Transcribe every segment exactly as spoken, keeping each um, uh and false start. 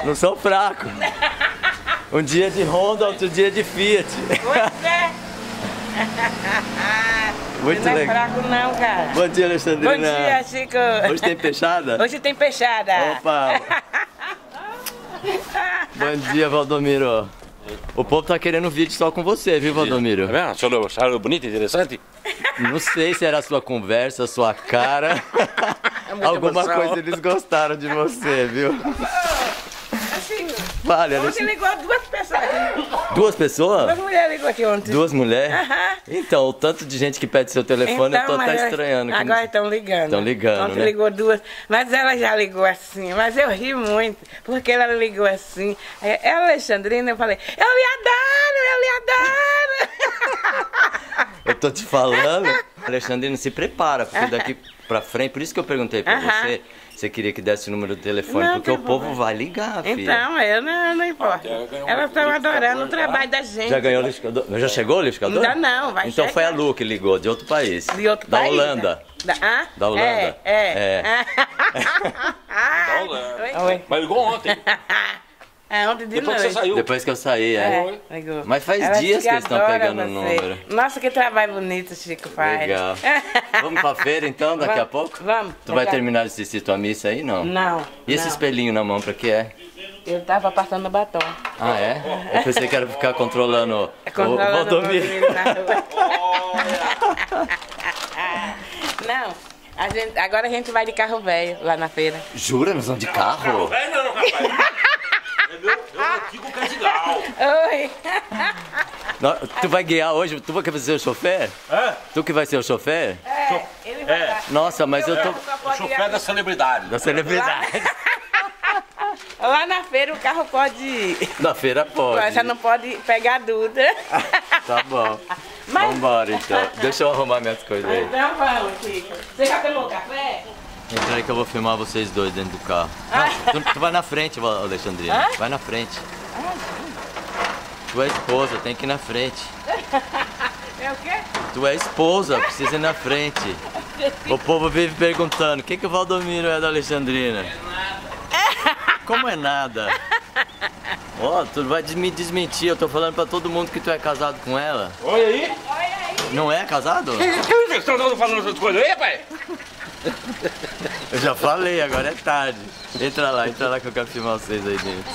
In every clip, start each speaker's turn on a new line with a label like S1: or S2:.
S1: Não sou fraco. Um dia de Honda, outro dia de Fiat.
S2: Pois é.
S1: Muito
S2: não
S1: legal.
S2: Não é fraco não, cara.
S1: Bom dia, Alexandrina.
S2: Bom dia, Chico.
S1: Hoje tem peixada?
S2: Hoje tem peixada.
S1: Opa. Bom dia, Valdomiro. O povo tá querendo vídeo só com você, viu, Valdomiro?
S3: Tá vendo? Achou, achou bonito, interessante?
S1: Não sei se era a sua conversa, a sua cara.
S3: É
S1: Alguma
S3: emoção.
S1: coisa eles gostaram de você, viu?
S2: Assim,
S1: Vale,
S2: ontem ligou duas pessoas aqui.
S1: Duas pessoas?
S2: Duas mulheres ligou aqui ontem.
S1: Duas mulheres?
S2: Aham.
S1: Então, o tanto de gente que pede seu telefone, eu tô
S2: mas
S1: até estranhando. que
S2: Agora
S1: não-
S2: estão ligando.
S1: Estão ligando,
S2: Ontem
S1: né?
S2: ligou duas, mas ela já ligou assim, mas eu ri muito, porque ela ligou assim. Aí, é a Alexandrina, eu falei, eu lhe adoro, eu lhe adoro.
S1: Eu tô te falando, Alexandrina, se prepara, porque daqui pra frente, por isso que eu perguntei pra
S2: Aham.
S1: você, você queria que desse o número do telefone,
S2: Não,
S1: porque o
S2: tem
S1: povo
S2: problema.
S1: vai ligar, filha.
S2: Então, eu não, não importa. Elas estão adorando o trabalho da gente.
S1: Já ganhou o liquidificador? Já chegou o liquidificador?
S2: Ainda não, vai
S1: Então
S2: chegar.
S1: foi a Lu que ligou, de outro país.
S2: De outro
S1: da
S2: país,
S1: Holanda.
S2: né? Da, ah?
S1: Da Holanda.
S2: É, é.
S1: É.
S3: Da Holanda.
S2: Oi? Oi.
S3: Mas ligou ontem.
S2: É, ontem de
S3: Depois que
S2: noite.
S3: você saiu.
S1: Depois que eu saí, é.
S2: É, ligou.
S1: Mas faz
S2: Ela
S1: dias
S2: disse
S1: que eles estão
S2: adora
S1: pegando o
S2: você.
S1: número.
S2: Nossa, que trabalho bonito, Chico faz.
S1: Legal. Vamos pra feira então, daqui a
S2: Vamos,
S1: pouco?
S2: vamos.
S1: Tu vai
S2: Daqui a-
S1: terminar de assistir tua missa aí, não?
S2: Não.
S1: E esse
S2: não.
S1: espelhinho na mão, pra que é?
S2: Eu tava passando batom.
S1: Ah, é? Eu pensei que era ficar controlando o,
S2: Controlando
S1: o Valdomiro.
S2: Valdomiro na rua. Não, a gente, agora a gente vai de carro velho lá na feira.
S1: Jura? Nós vamos de carro?
S3: É, não, rapaz. É meu, meu antigo casigal.
S2: Oi.
S1: Nó- Tu vai guiar hoje? Tu vai querer ser o chofer?
S3: É?
S1: Tu que vai ser o chofer?
S2: É, ele vai
S3: É.
S2: lá.
S1: Nossa, mas eu tô...
S2: Só pode ir
S3: Chofer da celebridade.
S1: Da celebridade.
S2: Lá na feira o carro pode ir.
S1: Na feira pode.
S2: Só não pode pegar Duda.
S1: Tá bom.
S2: Mas-
S1: Vambora então. Deixa eu arrumar minhas coisas aí.
S2: Então vamos, Chico. Você já tomou café?
S1: Entra aí que eu vou filmar vocês dois dentro do carro. Não, tu, tu vai na frente, Alexandrina.
S2: Hã?
S1: Vai na frente. Tu é esposa, tem que ir na frente.
S2: É o quê?
S1: Tu é esposa, precisa ir na frente. O povo vive perguntando, o que, que o Valdomiro é da Alexandrina? Como é nada? Ó, tu vai des- me desmentir, eu tô falando pra todo mundo que tu é casado com ela.
S3: Olha aí.
S1: Não é casado?
S3: Vocês estão falando essas coisas aí, pai?
S1: Eu já falei, agora é tarde. Entra lá, entra lá que eu quero filmar vocês aí dentro.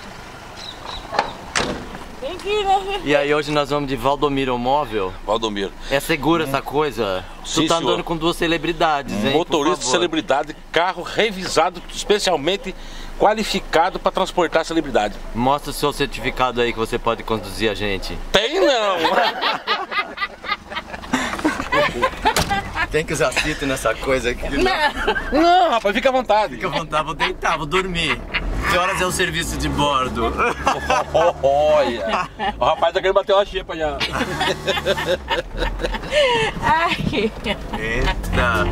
S2: Tem que ir, né?
S1: E aí hoje nós vamos de Valdomiro Móvel.
S3: Valdomiro.
S1: É seguro essa coisa?
S3: Sim,
S1: tu tá
S3: senhor.
S1: andando com duas celebridades, hein?
S3: Motorista
S1: por
S3: de
S1: favor.
S3: celebridade, carro revisado, especialmente qualificado para transportar celebridade.
S1: Mostra o seu certificado aí que você pode conduzir a gente.
S3: Tem não!
S1: Tem que usar fita nessa coisa aqui.
S3: Não, rapaz, fica à vontade.
S1: Fica à vontade, vou deitar, vou dormir. Que horas é o serviço de bordo?
S3: Olha, o rapaz tá querendo bater uma xepa já.
S2: Ai.
S1: Eita!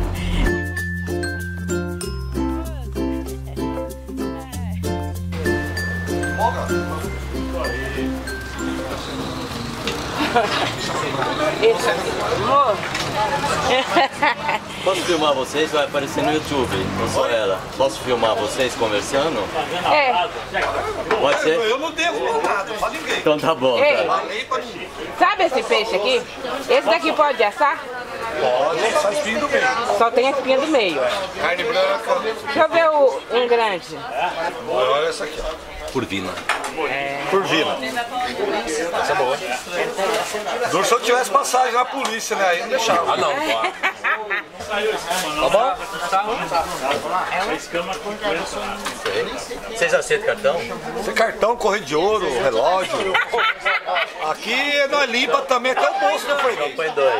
S2: Isso aqui. Amor.
S1: Posso filmar vocês? Vai aparecer no YouTube, ou só ela? Posso filmar vocês conversando?
S2: É.
S1: Pode ser?
S4: Eu não devo nada pra ninguém.
S1: Então tá bom.
S2: Ei.
S1: Tá.
S4: Falei pra ninguém.
S2: Sabe esse peixe aqui? Esse daqui pode assar?
S4: Pode, só espinho do meio.
S2: Só tem a espinha do meio.
S4: Carne branca.
S2: Deixa eu ver o, um grande.
S4: Olha essa aqui, ó.
S3: Curvina.
S4: Curvina. Essa é boa. Duro se eu tivesse passagem na polícia, né? Aí não deixava.
S3: Ah, não, pode.
S4: Tá bom?
S1: Vocês aceitam cartão?
S4: Tem cartão, correio de ouro, relógio. Aqui nós limpa também até o bolso do freguês.
S1: Põe dois.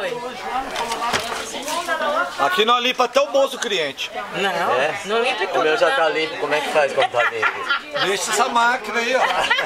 S4: Aqui nós limpa até o bolso do cliente.
S2: Não,
S1: É?
S2: não limpa
S1: O
S2: tudo
S1: meu já
S2: não.
S1: tá limpo, como é que faz quando tá limpo?
S4: Deixa essa máquina aí, ó.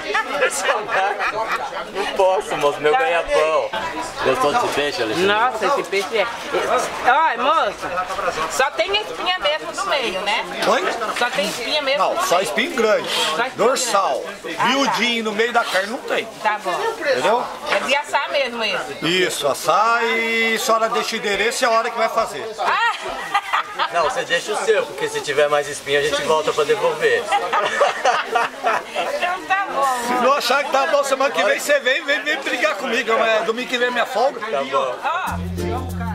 S1: Não posso, moço, meu ganha-pão. Gostou desse peixe, Alexandre?
S2: Nossa, esse peixe é... Olha, moço, só tem espinha mesmo do meio, né?
S4: Oi?
S2: Só tem espinha mesmo
S4: Não,
S2: do
S4: só
S2: meio.
S4: espinho grande.
S2: Só espinho
S4: Dorsal.
S2: grande. Ah,
S4: Miudinho no meio da carne não tem.
S2: Tá bom.
S4: Entendeu?
S2: É de assar mesmo esse.
S4: Isso, assar e a senhora deixa o endereço e a hora que vai fazer.
S2: Ah!
S1: Não, você deixa o seu, porque se tiver mais espinho a gente volta pra devolver.
S2: Então tá bom.
S4: Se não achar que tá bom, semana que vem você vem, vem, vem brigar comigo. É, domingo que vem é minha folga.
S1: Tá bom.
S2: Ó.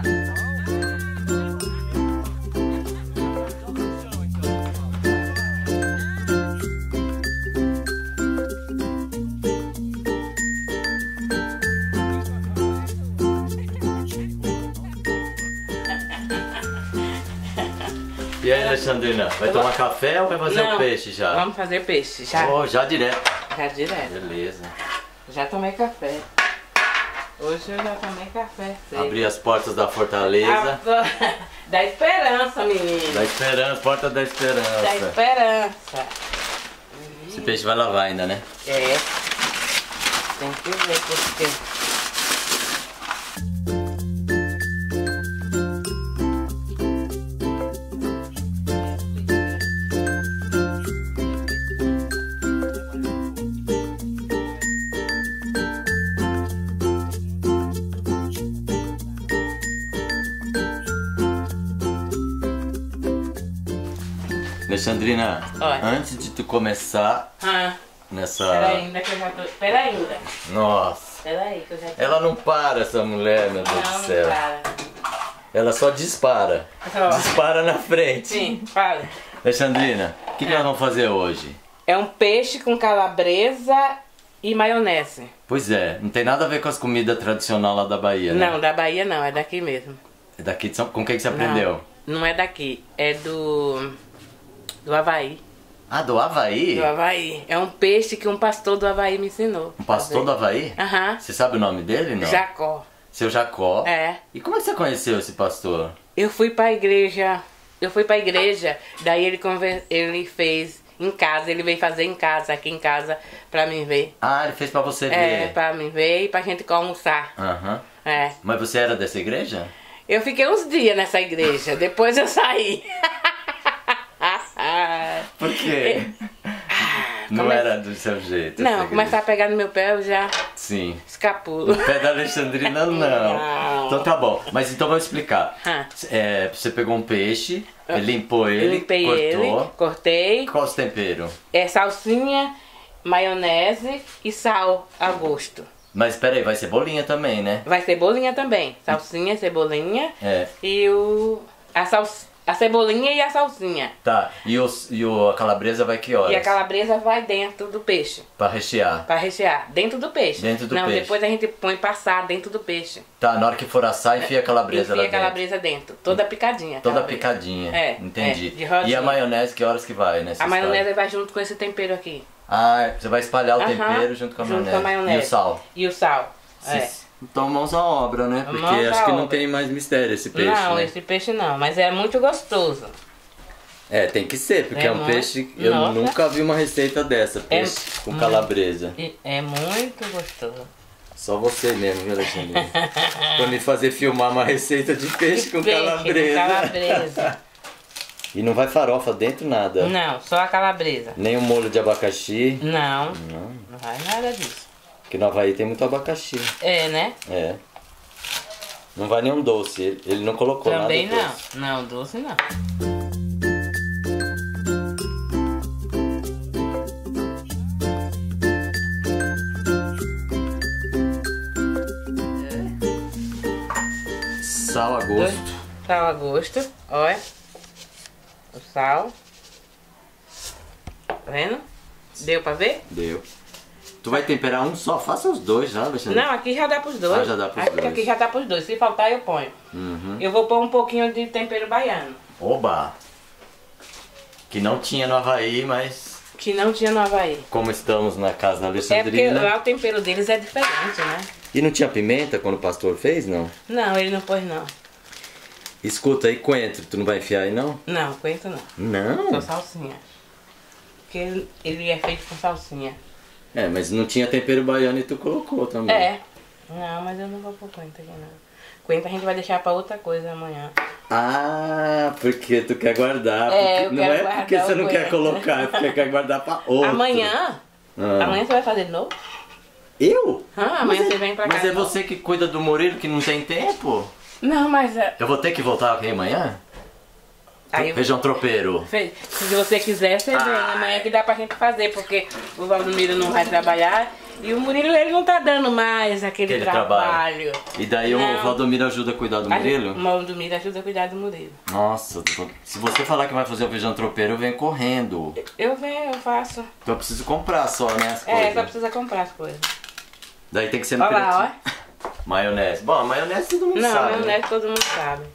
S1: E aí, Alexandrina, vai tomar café ou vai fazer
S2: Não,
S1: o peixe já?
S2: Vamos fazer peixe, já.
S1: Oh, já direto.
S2: Já direto.
S1: Beleza.
S2: Já tomei café. Hoje eu já tomei café. Sei.
S1: Abrir as portas da fortaleza.
S2: A- Da esperança, menino.
S1: Da esperança, porta da esperança.
S2: Da esperança.
S1: Esse peixe vai lavar ainda, né?
S2: É. Tem que ver porque.
S1: Alexandrina,
S2: Oi.
S1: antes de tu começar
S2: Ah,
S1: nessa...
S2: pera ainda que eu já tô. Pera ainda.
S1: Nossa.
S2: Pera aí que eu já tô.
S1: Ela não para, essa mulher, meu Deus
S2: Não,
S1: do céu.
S2: não para.
S1: Ela só dispara.
S2: Ó.
S1: Dispara na frente.
S2: Sim, fala.
S1: Alexandrina, o que, que nós vamos fazer hoje?
S2: É um peixe com calabresa e maionese.
S1: Pois é, não tem nada a ver com as comidas tradicionais lá da Bahia, né?
S2: Não, da Bahia não, é daqui mesmo.
S1: É daqui de São... Com quem que você aprendeu?
S2: Não, não é daqui, é do. do Havaí.
S1: Ah, do Havaí?
S2: Do Havaí. É um peixe que um pastor do Havaí me ensinou.
S1: Um pastor do Havaí?
S2: Aham.
S1: Você sabe o nome dele, não?
S2: Jacó.
S1: Seu Jacó?
S2: É.
S1: E como é que você conheceu esse pastor?
S2: Eu fui pra igreja. Eu fui pra igreja, daí ele, conver... ele fez em casa, ele veio fazer em casa, aqui em casa, pra mim ver.
S1: Ah, ele fez pra você
S2: É,
S1: ver.
S2: pra mim ver e pra gente almoçar.
S1: Aham.
S2: É.
S1: Mas você era dessa igreja?
S2: Eu fiquei uns dias nessa igreja, depois eu saí.
S1: Por quê? Não
S2: come-
S1: era do seu jeito. essa
S2: Não,
S1: igreja.
S2: começar a pegar no meu pé, eu já
S1: Sim.
S2: escapulo.
S1: O pé da Alexandrina, não.
S2: Não.
S1: Então tá bom. Mas então vamos explicar.
S2: Ah.
S1: É, você pegou um peixe, limpou
S2: Eu
S1: ele,
S2: limpei
S1: cortou.
S2: ele, cortei.
S1: Qual os temperos?
S2: É salsinha, maionese e sal a gosto.
S1: Mas peraí, vai cebolinha também, né?
S2: Vai cebolinha também. Salsinha, cebolinha
S1: É.
S2: e o a, sal, a cebolinha e a salsinha.
S1: Tá. E, os, e o, a calabresa vai que horas?
S2: E a calabresa vai dentro do peixe.
S1: Pra rechear.
S2: Pra rechear. Dentro do peixe.
S1: Dentro do
S2: Não,
S1: peixe.
S2: depois a gente põe passar dentro do peixe.
S1: Tá, na hora que for assar, enfia a calabresa lá
S2: Enfia a
S1: dentro.
S2: calabresa dentro. Toda picadinha. a
S1: Toda
S2: calabresa.
S1: picadinha.
S2: É,
S1: Entendi.
S2: é, de rodinha.
S1: E a maionese, que horas que vai, né?
S2: A maionese vai junto com esse tempero aqui.
S1: Ah, você vai espalhar o
S2: Aham,
S1: tempero junto com a,
S2: junto
S1: maionese.
S2: com a maionese.
S1: E o sal.
S2: E o sal. É.
S1: Se- Então mãos à obra, né? Porque
S2: Mãos
S1: acho
S2: à
S1: que não
S2: obra.
S1: tem mais mistério esse peixe,
S2: não,
S1: né?
S2: esse peixe não, mas é muito gostoso.
S1: É, tem que ser, porque é,
S2: É
S1: um
S2: muito-
S1: peixe... Eu
S2: Nossa.
S1: nunca vi uma receita dessa, peixe com
S2: muito-
S1: calabresa.
S2: E é muito gostoso.
S1: Só você mesmo, viu, Alexandre? Pra me fazer filmar uma receita de peixe com
S2: Peixe
S1: calabresa.
S2: com calabresa.
S1: E não vai farofa dentro, nada?
S2: Não, só a calabresa.
S1: Nem um molho de abacaxi,
S2: Não,
S1: não.
S2: não vai nada disso.
S1: Porque no Havaí tem muito abacaxi.
S2: É, né?
S1: É. Não vai nenhum doce, ele- ele não colocou
S2: Também
S1: nada
S2: não.
S1: doce.
S2: Não, doce não.
S1: Sal a gosto.
S2: Sal a gosto, olha. O sal. Tá vendo? Deu pra ver?
S1: Deu. Tu vai temperar um só? Faça os dois já, Alexandre.
S2: Não, aqui já dá pros dois.
S1: Ah, já dá pros
S2: aqui,
S1: dois.
S2: Aqui já dá pros dois. Se faltar, eu ponho.
S1: Uhum.
S2: Eu vou pôr um pouquinho de tempero baiano.
S1: Oba! Que não tinha no Havaí, mas
S2: Que não tinha no Havaí.
S1: como estamos na casa da
S2: É porque
S1: Alexandrina...
S2: lá o tempero deles é diferente, né?
S1: E não tinha pimenta quando o pastor fez, não?
S2: Não, ele não pôs não.
S1: Escuta aí, coentro, tu não vai enfiar aí, não?
S2: Não, coentro não.
S1: Não?
S2: Só salsinha. Porque ele, ele é feito com salsinha.
S1: É, mas não tinha tempero baiano e tu colocou também.
S2: É. Não, mas eu não vou pôr coentro aqui não. Coentro a gente vai deixar pra outra coisa amanhã.
S1: Ah, porque tu quer guardar.
S2: É,
S1: porque-
S2: eu
S1: não
S2: quero
S1: é porque
S2: guardar
S1: você
S2: o
S1: não quer
S2: coentro.
S1: colocar, é porque quer guardar pra outro.
S2: Amanhã?
S1: Ah.
S2: Amanhã você vai fazer de novo?
S1: Eu?
S2: Ah, amanhã
S1: Mas
S2: você
S1: é-
S2: vem pra
S1: Mas
S2: cá.
S1: é você que cuida do Murilo que não tem tempo?
S2: Não, mas é...
S1: Eu vou ter que voltar aqui amanhã?
S2: Aí eu-
S1: Feijão tropeiro.
S2: Fe- Se você quiser, você vem. Amanhã que dá pra gente fazer, porque o Valdomiro não vai trabalhar e o Murilo ele não tá dando mais aquele
S1: Aquele
S2: trabalho.
S1: E daí o
S2: Não.
S1: Valdomiro ajuda a cuidar do
S2: A-
S1: Murilo?
S2: O Valdomiro ajuda a cuidar do Murilo.
S1: Nossa, tô- se você falar que vai fazer o feijão tropeiro, eu venho correndo.
S2: Eu venho, eu faço.
S1: Então eu preciso comprar só, né, as
S2: É,
S1: coisas.
S2: só precisa comprar as coisas.
S1: Daí tem que ser no
S2: Olha lá,
S1: pretinho. Maionese. Bom, a maionese todo mundo
S2: Não,
S1: sabe, né?
S2: maionese todo mundo sabe.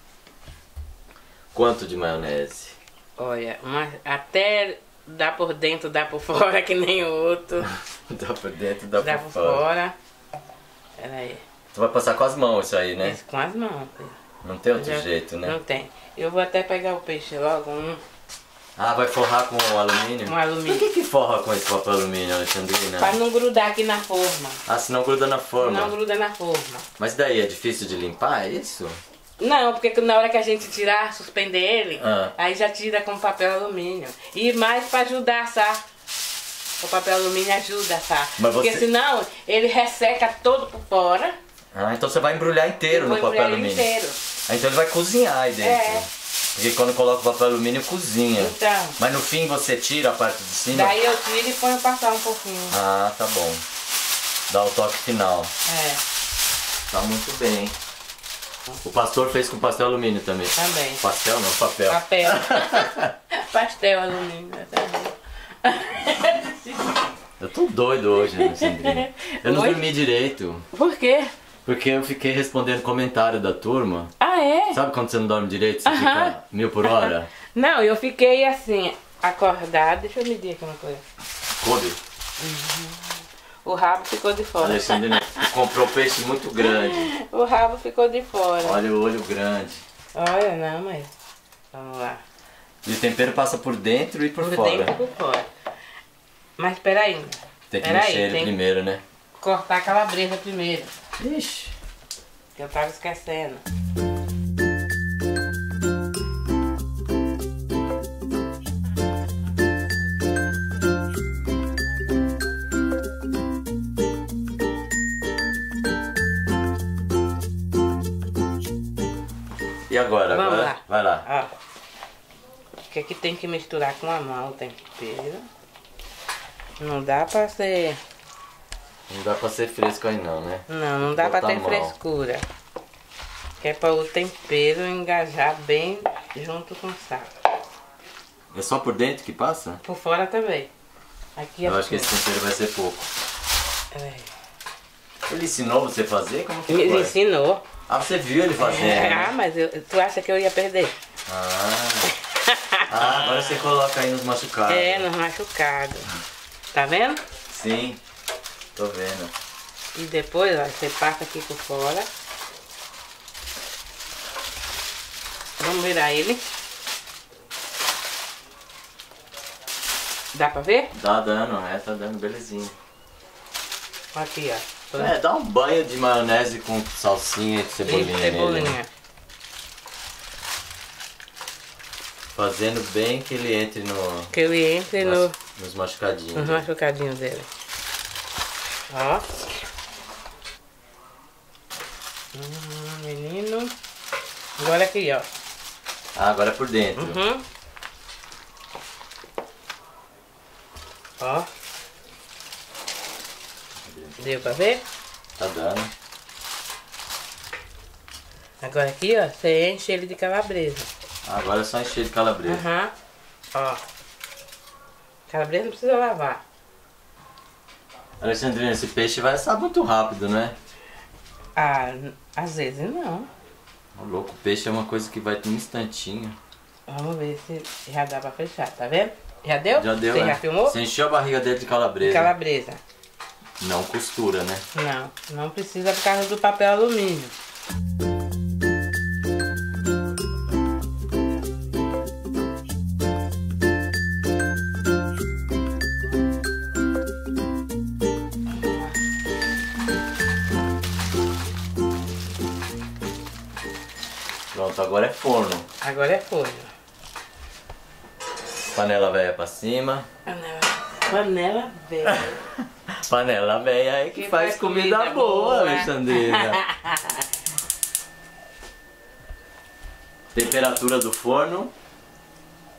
S1: Quanto de maionese?
S2: Olha, uma, até dá por dentro, dá por fora, que nem o outro.
S1: Dá por dentro, dá,
S2: Dá
S1: por
S2: por
S1: fora.
S2: fora. Pera aí.
S1: Tu vai passar com as mãos isso aí, né?
S2: Isso com as mãos. filho.
S1: Não tem outro
S2: Já-
S1: jeito, né?
S2: Não tem. Eu vou até pegar o peixe logo, um,
S1: Ah, vai forrar com o alumínio?
S2: um
S1: Por
S2: alumínio.
S1: que que forra com esse papel alumínio, Alexandrina?
S2: Pra não grudar aqui na forma.
S1: Ah, senão gruda na forma.
S2: Não gruda na forma.
S1: Mas daí é difícil de limpar, é isso?
S2: Não, porque na hora que a gente tirar, suspender ele,
S1: Ah.
S2: aí já tira com papel alumínio. E mais pra ajudar a assar. O papel alumínio ajuda a assar.
S1: Mas
S2: Porque
S1: você-
S2: senão ele resseca todo por fora.
S1: Ah, então você vai embrulhar inteiro
S2: Eu
S1: no
S2: vou
S1: papel
S2: embrulhar ele
S1: alumínio.
S2: inteiro.
S1: Ah, então ele vai cozinhar aí dentro.
S2: É.
S1: Porque quando coloca o papel alumínio, cozinha.
S2: Então.
S1: Mas no fim você tira a parte de cima?
S2: Daí eu tiro e ponho passar um pouquinho.
S1: Ah, tá bom. Dá o toque final.
S2: É,
S1: Tá muito bem. O pastor fez com pastel alumínio também.
S2: também.
S1: Pastel não, papel.
S2: Papel. Pastel alumínio também.
S1: Eu tô doido hoje, Alexandrina. Eu não
S2: Oi?
S1: dormi direito.
S2: Por quê?
S1: Porque eu fiquei respondendo comentário da turma.
S2: Ah, é?
S1: Sabe quando você não dorme direito? Você
S2: Aham.
S1: fica mil por hora?
S2: Não, eu fiquei assim, acordada. Deixa eu medir aqui uma coisa.
S1: Coube?
S2: O rabo ficou de
S1: A
S2: fora.
S1: Alexandrina comprou peixe muito grande.
S2: O rabo ficou de fora.
S1: Olha o olho grande.
S2: Olha, não, mas. Vamos lá.
S1: E o tempero passa por dentro e por,
S2: Por
S1: fora.
S2: dentro e por fora. Mas peraí.
S1: Tem que
S2: Peraí,
S1: mexer ele
S2: tem-
S1: primeiro, né?
S2: Cortar a calabresa primeiro.
S1: Ixi.
S2: Que eu tava esquecendo.
S1: E agora?
S2: Vamos
S1: agora?
S2: lá.
S1: Vai lá.
S2: Ó. Que aqui tem que misturar com a mão o tempero. Não dá pra ser.
S1: Não dá pra ser fresco aí não, né?
S2: Não, não dá pra
S1: Botar
S2: ter
S1: a mão.
S2: frescura. Que é pra o tempero engajar bem junto com o sal.
S1: É só por dentro que passa?
S2: Por fora também. Aqui é
S1: Eu acho que
S2: assim.
S1: esse tempero vai ser pouco.
S2: É.
S1: Ele ensinou você a fazer? Como que
S2: Me
S1: foi?
S2: ensinou.
S1: Ah, você viu ele fazendo?
S2: Ah, mas eu- tu acha que eu ia perder?
S1: Ah. Ah, agora você coloca aí nos machucados.
S2: É, nos machucados. Tá vendo?
S1: Sim, tô vendo.
S2: E depois, ó, você passa aqui por fora. Vamos virar ele. Dá pra ver?
S1: Tá dando, é, tá dando, belezinha.
S2: Aqui, ó.
S1: É, dá um banho de maionese com salsinha e cebolinha,
S2: E
S1: nele, né?
S2: cebolinha.
S1: Fazendo bem que ele entre no,
S2: Que ele entre no,
S1: nos, nos machucadinhos.
S2: nos machucadinhos dele. Ó. Hum, menino. Agora aqui, ó.
S1: Ah, agora é por dentro.
S2: Uhum. Ó. Deu pra ver?
S1: Tá dando.
S2: Agora aqui, ó, você enche ele de calabresa.
S1: Ah, agora é só encher de calabresa.
S2: Aham. Ó. Calabresa não precisa lavar.
S1: Alexandrina, esse peixe vai assar muito rápido, né?
S2: Ah, n- às vezes não.
S1: Ô, louco, o peixe é uma coisa que vai ter um instantinho.
S2: Vamos ver se já dá pra fechar, tá vendo? Já deu?
S1: Já deu,
S2: Você
S1: né?
S2: já filmou?
S1: Você encheu a barriga dele de calabresa.
S2: Calabresa.
S1: Não costura, né?
S2: Não, não precisa por causa do papel alumínio.
S1: Pronto, agora é forno.
S2: Agora é forno.
S1: Panela velha pra cima.
S2: Panela, panela velha.
S1: Panela velha aí que, faz comida, boa, Alexandrina. Temperatura do forno.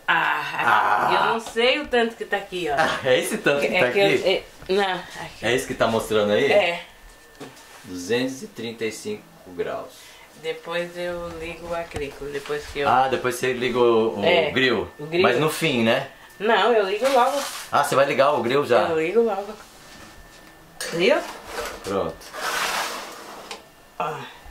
S2: Ah,
S1: Ah.
S2: eu não sei o tanto que tá aqui, ó.
S1: É esse tanto que tá
S2: É que
S1: aqui?
S2: eu, é, não, aqui.
S1: É esse que tá mostrando aí?
S2: É.
S1: duzentos e trinta e cinco graus.
S2: Depois eu ligo o acrílico, depois que eu...
S1: Ah, depois você liga o, o
S2: É,
S1: grill.
S2: o grill.
S1: Mas no fim, né?
S2: Não, eu ligo logo.
S1: Ah, você vai ligar o grill já?
S2: Eu ligo logo. Viu?
S1: Pronto.
S2: Ó.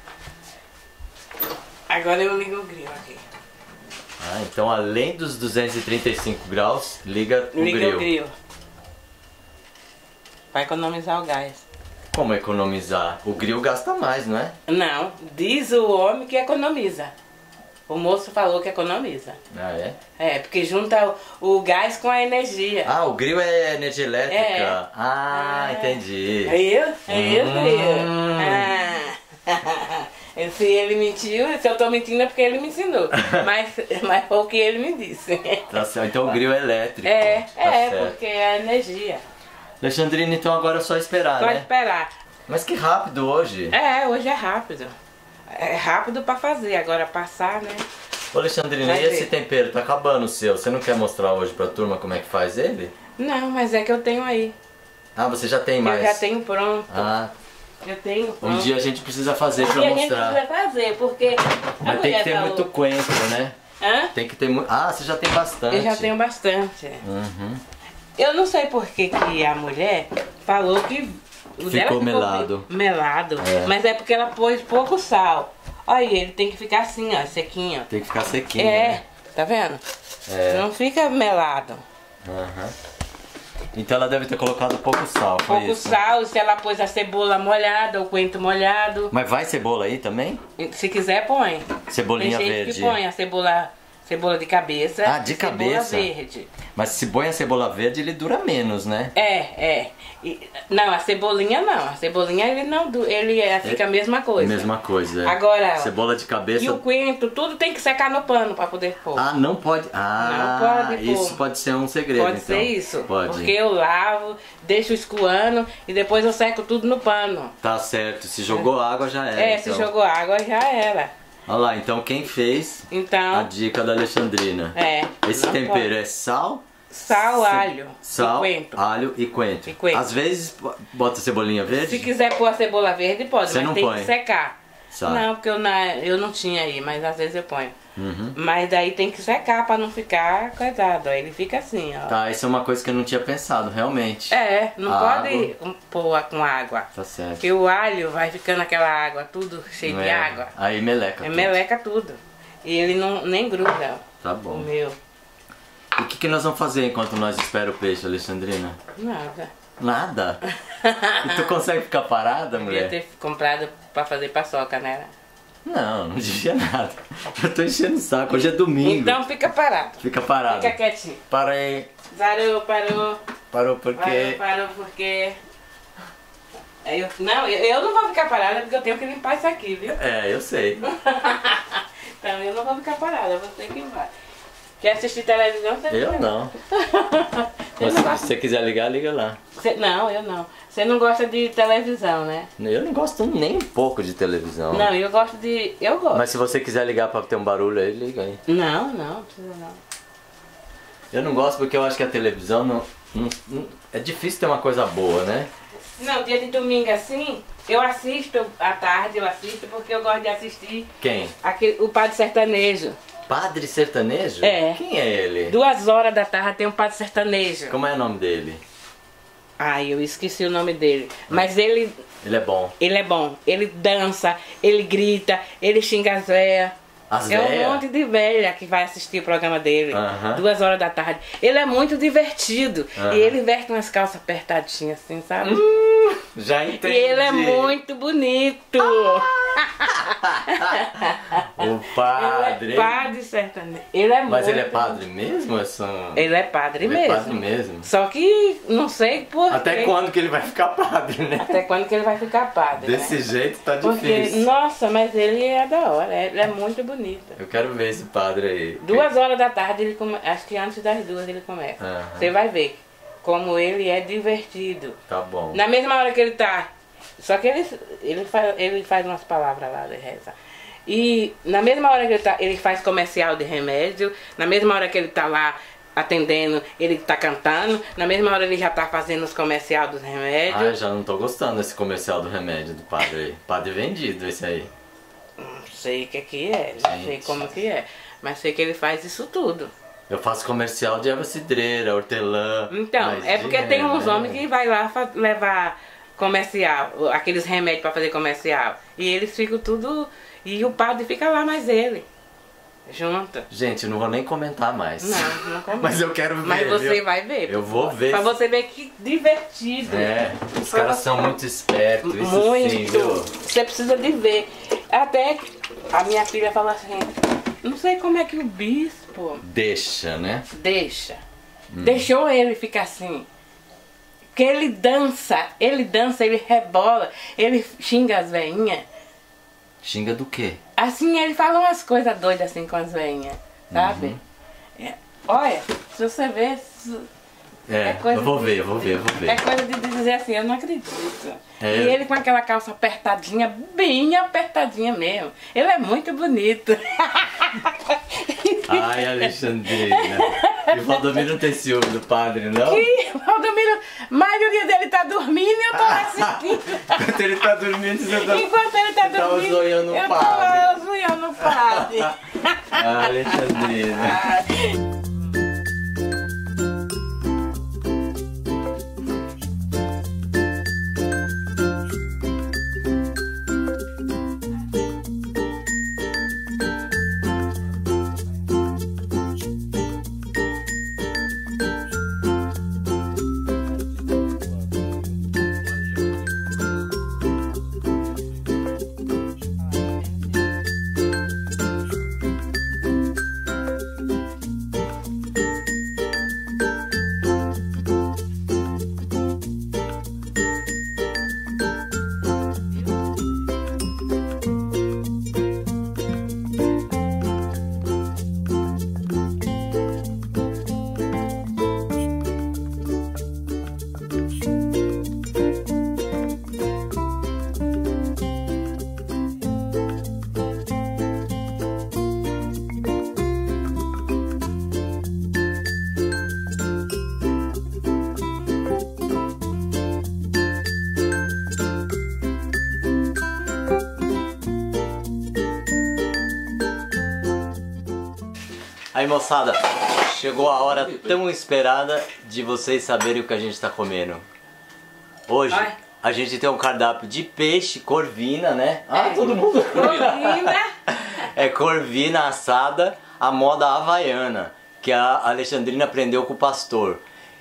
S2: Agora eu ligo o grill aqui.
S1: Ah, então além dos duzentos e trinta e cinco graus, liga o
S2: Liga
S1: grill.
S2: o grill. Vai economizar o gás.
S1: Como economizar? O grill gasta mais, não é?
S2: Não, diz o homem que economiza. O moço falou que economiza.
S1: Ah, é?
S2: É, porque junta o, o gás com a energia.
S1: Ah, o grill é energia elétrica?
S2: É.
S1: Ah,
S2: É.
S1: entendi.
S2: É eu? É eu,
S1: Hum.
S2: eu. Ah. Se ele mentiu, se eu tô mentindo é porque ele me ensinou. mas, mas foi o que ele me disse.
S1: Tá certo. Então o grill é elétrico.
S2: É,
S1: Tá
S2: é,
S1: certo.
S2: porque é energia.
S1: Alexandrina, então agora é só esperar,
S2: Pode
S1: né?
S2: esperar.
S1: Mas que rápido hoje.
S2: É, hoje é rápido. É rápido pra fazer, agora passar, né?
S1: Ô Alexandrina,
S2: Vai
S1: e esse
S2: ver.
S1: tempero? Tá acabando o seu. Você não quer mostrar hoje pra turma como é que faz ele?
S2: Não, mas é que eu tenho aí.
S1: Ah, você já tem mais?
S2: Eu já tenho pronto.
S1: Ah,
S2: Eu tenho pronto.
S1: um dia a gente precisa fazer
S2: Um
S1: pra
S2: dia a gente
S1: mostrar.
S2: precisa fazer, porque a
S1: Mas tem
S2: mulher
S1: que ter
S2: falou-
S1: muito coentro, né?
S2: Hã?
S1: Tem que ter muito... Ah, você já tem bastante.
S2: Eu já tenho bastante.
S1: Uhum.
S2: Eu não sei por que, que a mulher falou que o dela
S1: Ficou melado.
S2: melado.
S1: É.
S2: Mas é porque ela pôs pouco sal. Olha, ele tem que ficar assim, ó, sequinho.
S1: Tem que ficar sequinho,
S2: É,
S1: né?
S2: tá vendo?
S1: É.
S2: Não fica melado.
S1: Aham. Então ela deve ter colocado pouco sal, foi
S2: Pouco
S1: isso?
S2: sal, se ela pôs a cebola molhada, o coentro molhado.
S1: Mas vai cebola aí também?
S2: Se quiser, põe.
S1: Cebolinha
S2: Tem gente
S1: verde.
S2: que põe a cebola, cebola de cabeça.
S1: Ah, de
S2: e cebola
S1: cabeça?
S2: verde.
S1: Mas se põe a cebola verde, ele dura menos, né?
S2: É, é. E- não, a cebolinha não. A cebolinha ele não, du- ele é, fica a mesma coisa.
S1: Mesma coisa. é.
S2: Agora, ó,
S1: Cebola de cabeça.
S2: E o coentro, tudo tem que secar no pano pra poder pôr.
S1: Ah, não pode. Ah,
S2: Não pode pôr.
S1: isso pode ser um segredo.
S2: Pode
S1: então.
S2: ser isso.
S1: Pode.
S2: Porque eu lavo, deixo escoando e depois eu seco tudo no pano.
S1: Tá certo. Se jogou água já era.
S2: É,
S1: então.
S2: se jogou água já era.
S1: Olha lá, então quem fez a
S2: Então,
S1: dica da Alexandrina?
S2: é.
S1: Esse
S2: não
S1: tempero
S2: pode.
S1: é sal,
S2: Sal,
S1: ce-
S2: alho,
S1: sal,
S2: e coentro.
S1: alho e coentro.
S2: E coentro.
S1: Às vezes bota cebolinha verde.
S2: Se quiser pôr a cebola verde, pode,
S1: Você
S2: mas
S1: não
S2: tem
S1: põe?
S2: que secar.
S1: Sabe?
S2: Não, porque eu, na, eu não tinha aí, mas às vezes eu ponho.
S1: Uhum.
S2: Mas daí tem que secar pra não ficar coisado, ó. Ele fica assim, ó.
S1: Tá, isso é uma coisa que eu não tinha pensado, realmente.
S2: É, não
S1: A
S2: pode pôr com água.
S1: Tá certo.
S2: Porque o alho vai ficando aquela água, tudo cheio
S1: Não
S2: de
S1: é?
S2: água.
S1: Aí meleca.
S2: É
S1: tudo.
S2: meleca tudo. E ele não, nem gruda,
S1: Tá
S2: o
S1: bom.
S2: meu.
S1: E o que, que nós vamos fazer enquanto nós esperamos o peixe, Alexandrina?
S2: Nada.
S1: Nada? E tu consegue ficar parada,
S2: Devia
S1: mulher?
S2: ter comprado pra fazer paçoca, né?
S1: Não, não devia nada. Eu tô enchendo o saco, hoje é domingo.
S2: Então fica parado.
S1: Fica parado.
S2: Fica quietinho.
S1: Para aí.
S2: Parou, parou.
S1: Parou porque...
S2: Parou, parou porque... Aí eu, não, eu, eu não vou ficar parada porque eu tenho que limpar isso aqui, viu?
S1: É, eu sei.
S2: Então eu não vou ficar parada, você que vai. Quer assistir televisão? Você
S1: Eu
S2: vai.
S1: não.
S2: Você
S1: Mas
S2: não
S1: se
S2: gosta-
S1: você quiser ligar, liga lá.
S2: você- não, eu não. Você não gosta de televisão, né?
S1: Eu não gosto nem um pouco de televisão.
S2: Não, eu gosto de... Eu gosto.
S1: Mas se você quiser ligar pra ter um barulho aí, liga aí.
S2: Não, não, não precisa não.
S1: Eu não gosto porque eu acho que a televisão não, não- não- é difícil ter uma coisa boa, né?
S2: Não, dia de domingo assim, eu assisto à tarde, eu assisto porque eu gosto de assistir
S1: Quem?
S2: aquele, o Padre Sertanejo.
S1: Padre Sertanejo?
S2: É.
S1: Quem é ele?
S2: Duas horas da tarde tem um Padre Sertanejo.
S1: Como é o nome dele?
S2: Ai, eu esqueci o nome dele. Mas ele,
S1: Ele é bom.
S2: ele é bom. Ele dança, ele grita, ele xinga as véias.
S1: As
S2: É um
S1: véias?
S2: monte de velha que vai assistir o programa dele.
S1: Aham.
S2: Duas horas da tarde. Ele é muito divertido.
S1: Aham.
S2: E ele veste umas calças apertadinhas assim, sabe?
S1: Já entendi.
S2: E ele é muito bonito.
S1: O padre.
S2: Ele é padre sertanejo. Ele é
S1: Mas
S2: muito...
S1: ele é padre mesmo? É só...
S2: Ele é padre
S1: Ele
S2: mesmo.
S1: é padre mesmo.
S2: Só que não sei por
S1: Até
S2: quê.
S1: quando que ele vai ficar padre, né?
S2: Até quando que ele vai ficar padre,
S1: Desse
S2: né?
S1: jeito tá
S2: Porque,
S1: difícil.
S2: nossa, mas ele é da hora. Ele é muito bonito.
S1: Eu quero ver esse padre aí.
S2: Duas horas da tarde, ele come... acho que antes das duas ele começa.
S1: Aham.
S2: Você vai ver como ele é divertido.
S1: Tá bom.
S2: Na mesma hora que ele tá. Só que ele, ele, faz, ele faz umas palavras lá, ele reza. E na mesma hora que ele, tá, ele faz comercial de remédio, na mesma hora que ele tá lá atendendo, ele tá cantando, na mesma hora ele já tá fazendo os comerciais dos remédios.
S1: Ah, eu já não tô gostando desse comercial do remédio do padre aí. Padre vendido esse aí.
S2: Não sei o que que é, não sei como que é, mas sei que ele faz isso tudo.
S1: Eu faço comercial de erva cidreira, hortelã.
S2: Então, é porque tem uns homens que vai lá levar comercial, aqueles remédios pra fazer comercial. E eles ficam tudo, e o padre fica lá mais ele. Junto.
S1: Gente, eu não vou nem comentar mais.
S2: Não, não comenta.
S1: Mas eu quero ver.
S2: Mas você
S1: viu?
S2: vai ver.
S1: Eu vou ver.
S2: Pra você ver que divertido.
S1: É, os caras são muito espertos. Isso
S2: Muito.
S1: sim, viu?
S2: Você precisa de ver. Até a minha filha fala assim, não sei como é que o bispo
S1: Deixa, né?
S2: deixa. Hum. Deixou ele ficar assim. Porque ele dança, ele dança, ele rebola, ele xinga as veinhas.
S1: Xinga do quê?
S2: Assim, ele fala umas coisas doidas assim com as veinhas, sabe? Uhum. É, olha, se você ver...
S1: É,
S2: é coisa
S1: eu vou
S2: de,
S1: ver, eu vou ver, eu vou ver.
S2: É coisa de dizer assim, eu não acredito.
S1: É.
S2: E ele com aquela calça apertadinha, bem apertadinha mesmo. Ele é muito bonito.
S1: Ai, Alexandrina. E o Valdomiro não tem ciúme do padre, não?
S2: Que o Valdomiro, a maioria dele tá dormindo e eu tô assistindo.
S1: Enquanto ele tá dormindo, você tá...
S2: Enquanto ele tá
S1: você
S2: dormindo,
S1: tava zoiando o
S2: eu
S1: padre.
S2: tava zoiando o padre.
S1: Ah, Alexandrina. Aí, moçada, chegou a hora tão esperada de vocês saberem o que a gente tá comendo. Hoje
S2: Ai.
S1: a gente tem um cardápio de peixe, corvina, né? Ah, todo mundo!
S2: Corvina.
S1: É corvina assada, a moda havaiana, que a Alexandrina aprendeu com o pastor.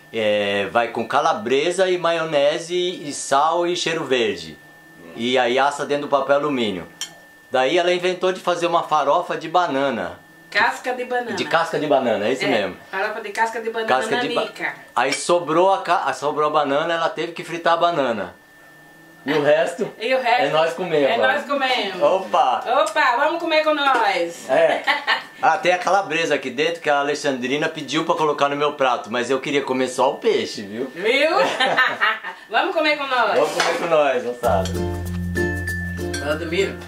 S1: É, vai com calabresa e maionese e sal e cheiro verde. E aí assa dentro do papel alumínio. Daí ela inventou de fazer uma farofa de banana.
S2: Casca de banana.
S1: De casca de banana, é isso
S2: é,
S1: mesmo.
S2: Farofa de casca de banana
S1: Casca de ba...
S2: nanica.
S1: Aí sobrou a, ca... sobrou a banana, ela teve que fritar a banana. E o resto,
S2: E o resto
S1: é nós comemos.
S2: É nós comemos.
S1: Opa!
S2: Opa, vamos comer com nós.
S1: É. Ah, tem a calabresa aqui dentro que a Alexandrina pediu pra colocar no meu prato, mas eu queria comer só o peixe, viu?
S2: Viu? Vamos comer com nós.
S1: Vamos comer com nós, moçada.
S2: Valdomiro,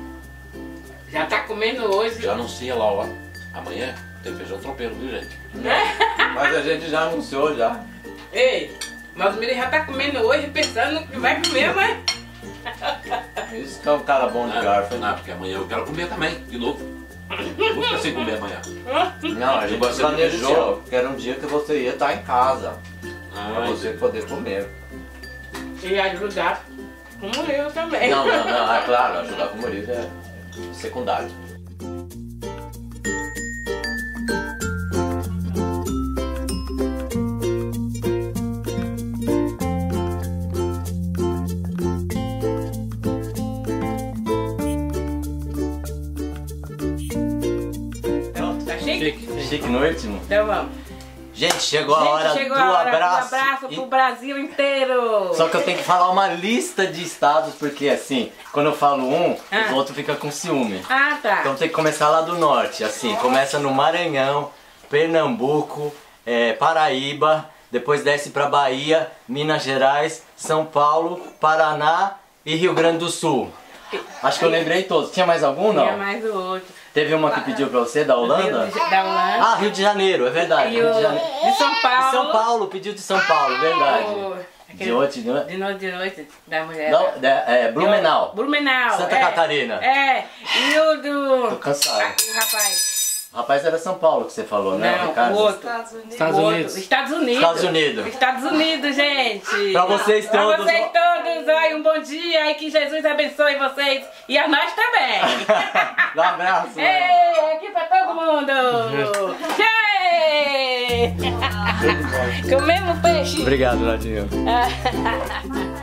S2: já tá comendo hoje.
S3: Já anuncia lá, ó. Amanhã tem feijão tropeiro, viu, gente?
S2: Né?
S1: Mas a gente já anunciou já.
S2: Ei, Valdomiro já tá comendo hoje pensando que vai comer, mas...
S1: Isso que é um cara bom de garfo.
S3: Não, porque amanhã eu quero comer também, de novo. Vou ficar sem comer amanhã.
S1: Não, a gente
S3: Você
S1: planejou que era um dia que você ia estar em casa.
S3: Ah,
S1: Pra você poder comer.
S2: E ajudar, como eu também.
S1: Não, não, não, é claro, ajudar com o marido é secundário.
S2: Tá chique?
S1: Chique no último.
S2: Então vamos.
S1: Gente, chegou a
S2: Gente,
S1: hora
S2: chegou
S1: do
S2: a hora
S1: abraço.
S2: do abraço
S1: E-
S2: pro Brasil inteiro.
S1: Só que eu tenho que falar uma lista de estados, porque assim, quando eu falo um,
S2: Ah.
S1: os outros ficam com ciúme.
S2: Ah, tá.
S1: Então tem que começar lá do norte, assim, começa no Maranhão, Pernambuco, é, Paraíba, depois desce pra Bahia, Minas Gerais, São Paulo, Paraná e Rio Grande do Sul. Acho que eu lembrei todos. Tinha mais algum, não?
S2: Tinha mais o outro.
S1: Teve uma que pediu pra você, da Holanda?
S2: Da Holanda.
S1: Ah, Rio de Janeiro, é verdade.
S2: E
S1: Rio de,
S2: o
S1: Janeiro.
S2: de São Paulo.
S1: De São Paulo, pediu de São Paulo, verdade.
S2: O-
S1: De noite, de noite.
S2: De noite, de noite, da mulher.
S1: Não, é, é Blumenau.
S2: Blumenau.
S1: Santa
S2: é.
S1: Catarina.
S2: É. E o do...
S1: Tô cansado.
S2: O rapaz.
S1: O rapaz era São Paulo que você falou, né,
S2: Não,
S1: Ricardo?
S2: o outro.
S5: Estados Unidos.
S3: Estados
S2: O
S3: Unidos.
S2: outro. Estados Unidos.
S1: Estados Unidos.
S2: Estados Unidos, gente.
S1: Pra vocês todos.
S2: Pra vocês todos, ai, um bom dia e que Jesus abençoe vocês e a nós também.
S1: Dá um abraço. mano.
S2: Ei, aqui pra todo mundo. Ei. Comemos peixe.
S1: Obrigado, Nadinho.